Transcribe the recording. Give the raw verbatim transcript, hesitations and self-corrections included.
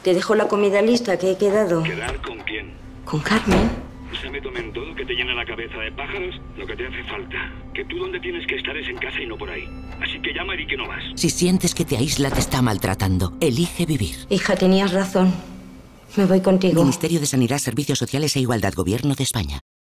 Te dejo la comida lista, que he quedado. ¿Quedar con quién? Con Carmen. Se me tomen todo que te llena la cabeza de pájaros lo que te hace falta. Que tú donde tienes que estar es en casa y no por ahí. Así que llama y di que no vas. Si sientes que te aísla, te está maltratando. Elige vivir. Hija, tenías razón. Me voy contigo. Ministerio de Sanidad, Servicios Sociales e Igualdad, Gobierno de España.